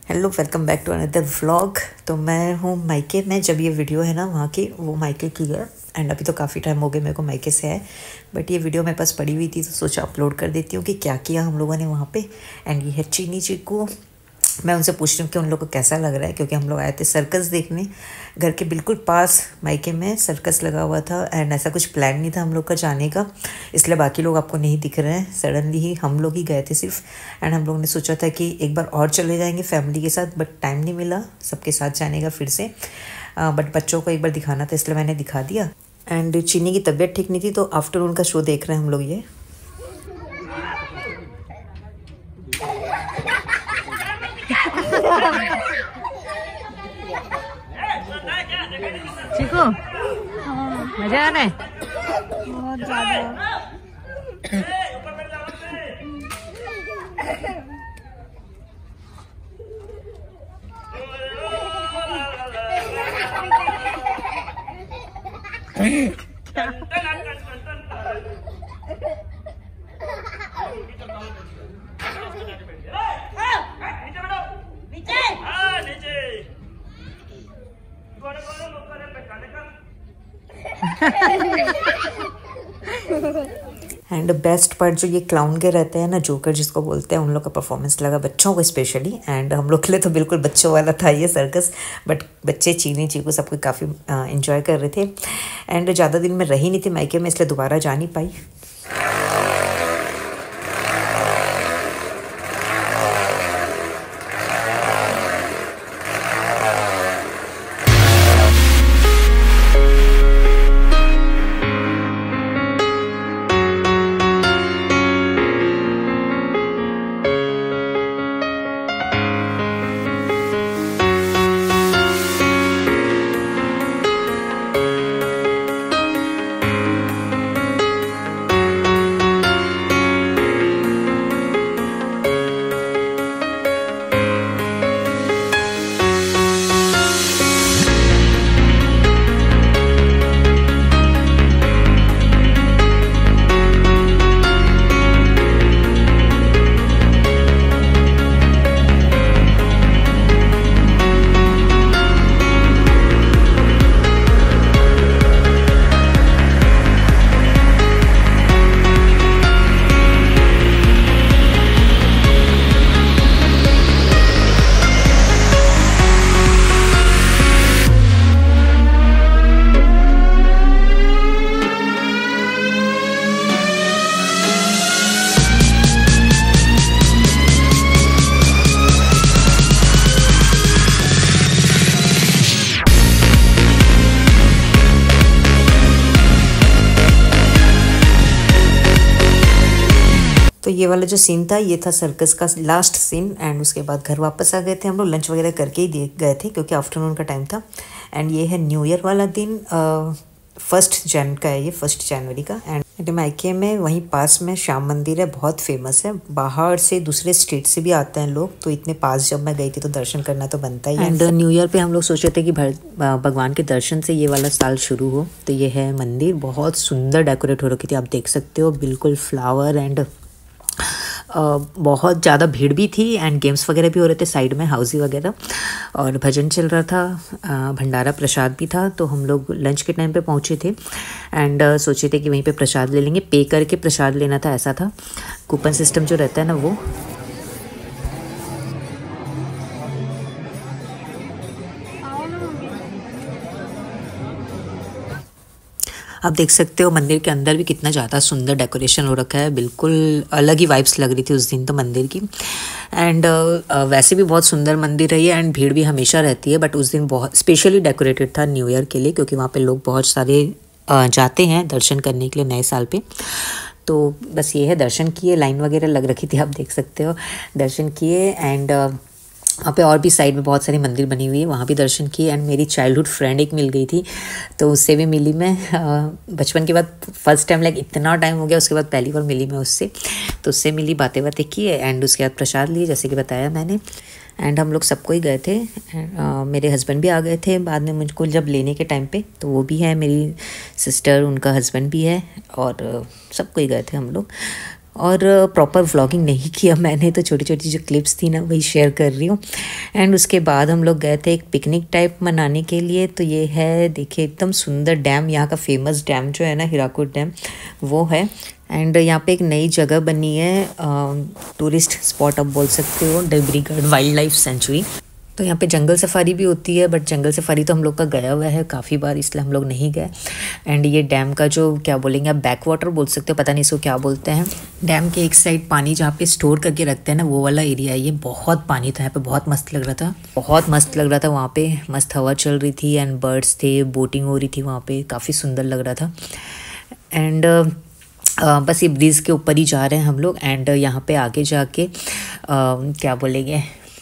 Hello, welcome back to another vlog. तो मैं हूँ मायके में। जब ये वीडियो है ना वहाँ की, वो मायके की है। एंड अभी तो काफ़ी टाइम हो गया मेरे को मायके से आए, बट ये वीडियो मेरे पास पड़ी हुई थी तो सोचा अपलोड कर देती हूँ कि क्या किया हम लोगों ने वहाँ पे। एंड ये है चीनी चीकू। मैं उनसे पूछ रही हूँ कि उन लोगों को कैसा लग रहा है, क्योंकि हम लोग आए थे सर्कस देखने। घर के बिल्कुल पास मायके में सर्कस लगा हुआ था एंड ऐसा कुछ प्लान नहीं था हम लोग का जाने का, इसलिए बाकी लोग आपको नहीं दिख रहे हैं। सडनली ही हम लोग ही गए थे सिर्फ। एंड हम लोग ने सोचा था कि एक बार और चले जाएंगे फैमिली के साथ, बट टाइम नहीं मिला सबके साथ जाने का फिर से। बट बच्चों को एक बार दिखाना था, इसलिए मैंने दिखा दिया। एंड चीनी की तबीयत ठीक नहीं थी तो आफ्टरनून का शो देख रहे हैं हम लोग। ये चीकू मजा आना है बहुत ज्यादा। एंड बेस्ट पार्ट जो ये क्लाउन के रहते हैं ना, जोकर जिसको बोलते हैं, उन लोग का परफॉर्मेंस लगा बच्चों को स्पेशली। एंड हम लोग के लिए तो बिल्कुल बच्चों वाला था ये सर्कस, बट बच्चे चीनी चीकू सबको काफ़ी इंजॉय कर रहे थे। एंड ज़्यादा दिन में रही नहीं थी मायके में, इसलिए दोबारा जा नहीं पाई। तो ये वाला जो सीन था, ये था सर्कस का लास्ट सीन। एंड उसके बाद घर वापस आ गए थे हम लोग। लंच वगैरह करके ही गए थे क्योंकि आफ्टरनून का टाइम था। एंड ये है न्यू ईयर वाला दिन, 1 जनवरी का है ये, 1 जनवरी का। एंड मायके में वहीं पास में श्याम मंदिर है, बहुत फेमस है। बाहर से दूसरे स्टेट से भी आते हैं लोग, तो इतने पास जब मैं गई थी तो दर्शन करना तो बनता ही है। एंड न्यू ईयर पे हम लोग सोचे थे कि भगवान के दर्शन से ये वाला साल शुरू हो। तो ये है मंदिर, बहुत सुंदर डेकोरेट हो रखी थी, आप देख सकते हो, बिल्कुल फ्लावर। एंड बहुत ज़्यादा भीड़ भी थी एंड गेम्स वगैरह भी हो रहे थे साइड में, हाउसी वगैरह, और भजन चल रहा था। भंडारा प्रसाद भी था। तो हम लोग लंच के टाइम पे पहुँचे थे एंड सोचे थे कि वहीं पे प्रसाद ले लेंगे। पे करके प्रसाद लेना था, ऐसा था। कूपन सिस्टम जो रहता है ना वो। आप देख सकते हो मंदिर के अंदर भी कितना ज़्यादा सुंदर डेकोरेशन हो रखा है, बिल्कुल अलग ही वाइब्स लग रही थी उस दिन तो मंदिर की। एंड वैसे भी बहुत सुंदर मंदिर है ये, एंड भीड़ भी हमेशा रहती है, बट उस दिन बहुत स्पेशली डेकोरेटेड था न्यू ईयर के लिए, क्योंकि वहाँ पे लोग बहुत सारे जाते हैं दर्शन करने के लिए नए साल पे। तो बस ये है, दर्शन किए, लाइन वगैरह लग रखी थी, आप देख सकते हो, दर्शन किए। एंड वहाँ पे और भी साइड में बहुत सारी मंदिर बनी हुई है, वहाँ भी दर्शन किए। एंड मेरी चाइल्डहुड फ्रेंड एक मिल गई थी, तो उससे भी मिली मैं। बचपन के बाद फर्स्ट टाइम, लाइक इतना टाइम हो गया, उसके बाद पहली बार मिली मैं उससे। तो उससे मिली, बातें बातें की एंड उसके बाद प्रसाद लिए, जैसे कि बताया मैंने। एंड हम लोग सबको ही गए थे। मेरे हस्बैंड भी आ गए थे बाद में मुझको जब लेने के टाइम पे, तो वो भी है, मेरी सिस्टर, उनका हस्बैंड भी है, और सबको ही गए थे हम लोग। और प्रॉपर व्लॉगिंग नहीं किया मैंने, तो छोटी छोटी जो क्लिप्स थी ना वही शेयर कर रही हूँ। एंड उसके बाद हम लोग गए थे एक पिकनिक टाइप मनाने के लिए। तो ये है, देखिए एकदम सुंदर डैम, यहाँ का फेमस डैम जो है ना, हीराकुद डैम, वो है। एंड यहाँ पे एक नई जगह बनी है, टूरिस्ट स्पॉट आप बोल सकते हो, देवरीगढ़ वाइल्ड लाइफ सेंचुरी। तो यहाँ पे जंगल सफारी भी होती है, बट जंगल सफारी तो हम लोग का गया हुआ है काफ़ी बार, इसलिए हम लोग नहीं गए। एंड ये डैम का जो क्या बोलेंगे आप, बैक वाटर बोल सकते हो, पता नहीं इसको क्या बोलते हैं। डैम के एक साइड पानी जहाँ पे स्टोर करके रखते हैं ना, वो वाला एरिया है। ये बहुत पानी था यहाँ पे, बहुत मस्त लग रहा था, बहुत मस्त लग रहा था। वहाँ पे मस्त हवा चल रही थी एंड बर्ड्स थे, बोटिंग हो रही थी वहाँ पे, काफ़ी सुंदर लग रहा था। एंड बस ये ब्रिज के ऊपर ही जा रहे हैं हम लोग। एंड यहाँ पे आगे जाके क्या बोलेंगे,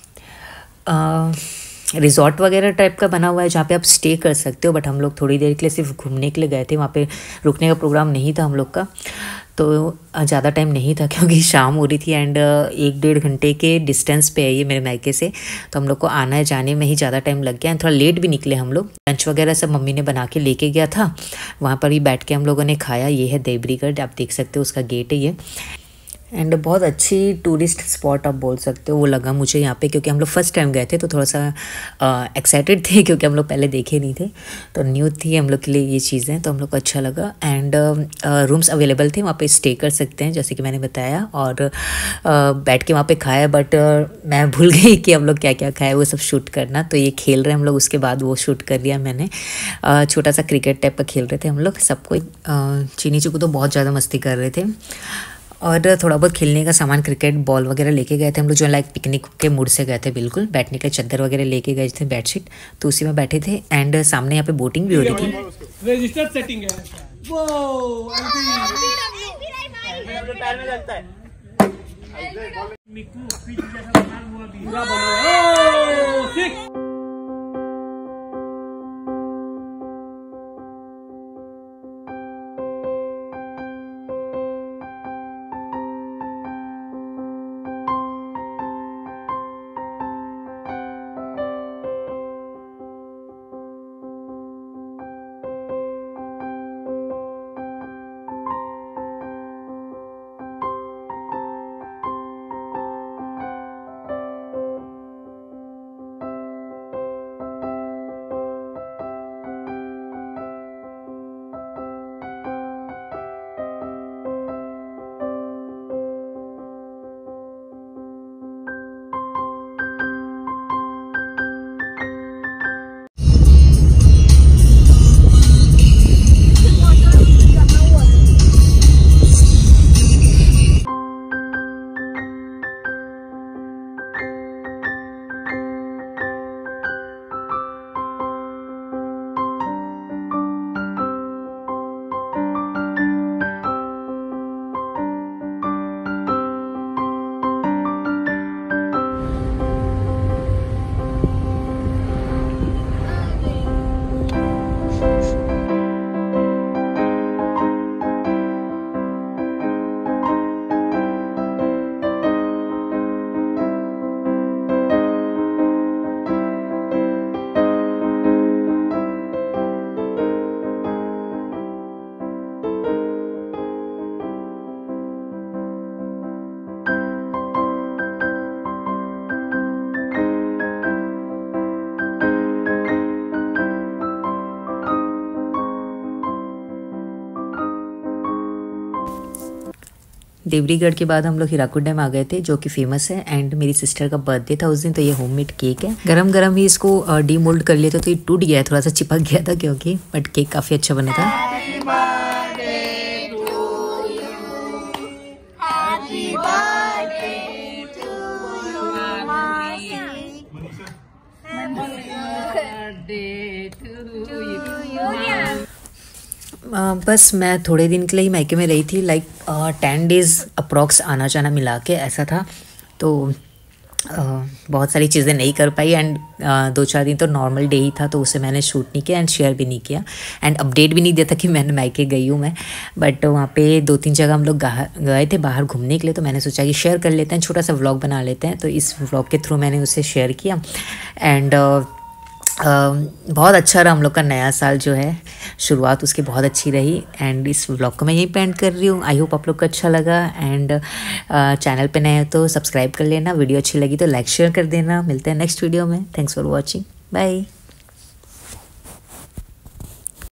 रिजॉर्ट वगैरह टाइप का बना हुआ है जहाँ पे आप स्टे कर सकते हो। बट हम लोग थोड़ी देर के लिए सिर्फ घूमने के लिए गए थे, वहाँ पे रुकने का प्रोग्राम नहीं था हम लोग का। तो ज़्यादा टाइम नहीं था क्योंकि शाम हो रही थी। एंड 1-1.5 घंटे के डिस्टेंस पे है ये मेरे मायके से, तो हम लोग को आना जाने में ही ज़्यादा टाइम लग गया। एंड थोड़ा लेट भी निकले हम लोग। लंच वगैरह सब मम्मी ने बना के लेके गया था, वहाँ पर ही बैठ के हम लोगों ने खाया। ये है देवरीगढ़, आप देख सकते हो, उसका गेट है ये। एंड बहुत अच्छी टूरिस्ट स्पॉट आप बोल सकते हो वो लगा मुझे यहाँ पे, क्योंकि हम लोग फर्स्ट टाइम गए थे तो थोड़ा सा एक्साइटेड थे क्योंकि हम लोग पहले देखे नहीं थे, तो न्यू थी हम लोग के लिए ये चीज़ें, तो हम लोग को अच्छा लगा। एंड रूम्स अवेलेबल थे वहाँ पे, स्टे कर सकते हैं जैसे कि मैंने बताया। और बैठ के वहाँ पे खाया, बट मैं भूल गई कि हम लोग क्या क्या खाए वो सब शूट करना। तो ये खेल रहे हैं हम लोग, उसके बाद वो शूट कर लिया मैंने। छोटा सा क्रिकेट टाइप का खेल रहे थे हम लोग, सबको चीनी चुकू तो बहुत ज़्यादा मस्ती कर रहे थे। और थोड़ा बहुत खेलने का सामान, क्रिकेट बॉल वगैरह लेके गए थे हम लोग, जो लाइक पिकनिक के मूड से गए थे बिल्कुल। बैठने के चादर वगैरह लेके गए थे, बेडशीट, तो उसी में बैठे थे। एंड सामने यहाँ पे बोटिंग भी हो रही थी। रजिस्टर्ड सेटिंग है वो, पैर में लगता है। मिकू पीछे जैसा बना हुआ भी पूरा बना है। देवरीगढ़ के बाद हम लोग हीराकुद डैम आ गए थे, जो कि फेमस है। एंड मेरी सिस्टर का बर्थडे था उस दिन, तो ये होममेड केक है। गरम गरम ही इसको डीमोल्ड कर लिया था, तो ये टूट गया है, थोड़ा सा चिपक गया था क्योंकि, बट केक काफ़ी अच्छा बना था। बस मैं थोड़े दिन के लिए ही मायके में रही थी, लाइक 10 डेज़ अप्रॉक्स आना जाना मिला के ऐसा था। तो बहुत सारी चीज़ें नहीं कर पाई। एंड 2-4 दिन तो नॉर्मल डे ही था, तो उसे मैंने शूट नहीं किया एंड शेयर भी नहीं किया एंड अपडेट भी नहीं दिया था कि मैंने मायके गई हूँ मैं। बट वहाँ पे 2-3 जगह हम लोग गए थे बाहर घूमने के लिए, तो मैंने सोचा कि शेयर कर लेते हैं, छोटा सा व्लॉग बना लेते हैं। तो इस व्लॉग के थ्रू मैंने उसे शेयर किया। एंड बहुत अच्छा रहा हम लोग का नया साल जो है, शुरुआत उसकी बहुत अच्छी रही। एंड इस व्लॉग को मैं यहीं पे एंड कर रही हूँ। आई होप आप लोग को अच्छा लगा। एंड चैनल पे नए हो तो सब्सक्राइब कर लेना, वीडियो अच्छी लगी तो लाइक शेयर कर देना। मिलते हैं नेक्स्ट वीडियो में। Thanks for watching, bye.